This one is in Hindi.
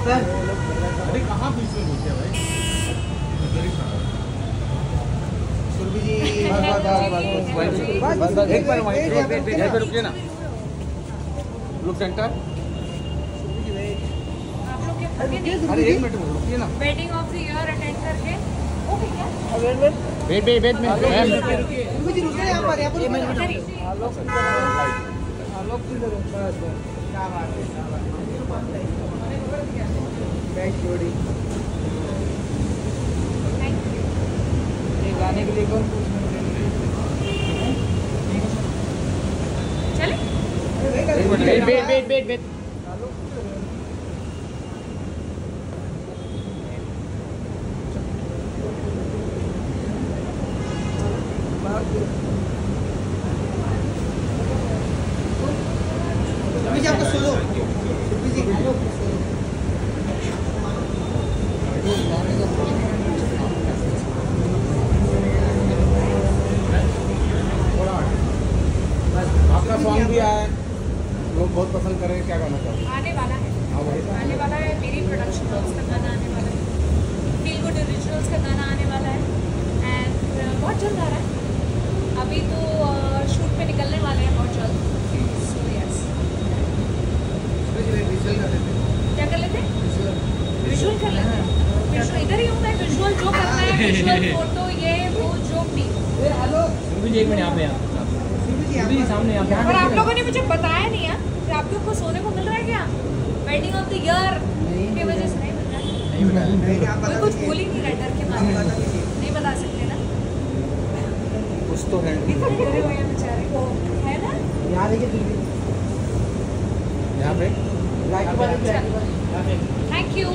अरे कहाँ बीच में घुसे भाई? सुरभि जी बस एक बार वहीं पे रुकिए ना। Look centre. अरे एक मिनट रुकिए ना। Wedding of the year attend करके ओके क्या? Wait ma'am. सुरभि जी रुकिए यहाँ पर क्या बात है। बैक जोड़ी गाने के लिए कौन चले? वेट आपका सोलो आपका सॉन्ग भी आया है, लोग बहुत पसंद करेंगे। क्या गाना चाहोगे? आने वाला है मेरी प्रोडक्शन हाउस का गाना आने वाला है, फील गुड ओरिजिनल्स का गाना आने वाला है एंड बहुत जल्द आ रहा है। अभी तो शूट पे निकलने वाले हैं बहुत जल्द। So yes. क्या कर लेते? विजुअल कर लेते हैं। विजुअल इधर ही होता है, विजुअल जो करना है, विजुअल फोटो ये वो जो भी। एक मिनट यहाँ पे सामने और आप लोगों ने मुझे बताया नहीं है कि आप लोग को सोने को मिल रहा है क्या? वेडिंग ऑफ द ईयर की वजह से नहीं मिल रहा है। कोई कुछ बोल ही नहीं रहा, डर के मारे नहीं बता सकते ना। कुछ तो है डरे हुए हैं बेचारे को, है ना? यहाँ देखिए यहाँ पे। Thank you.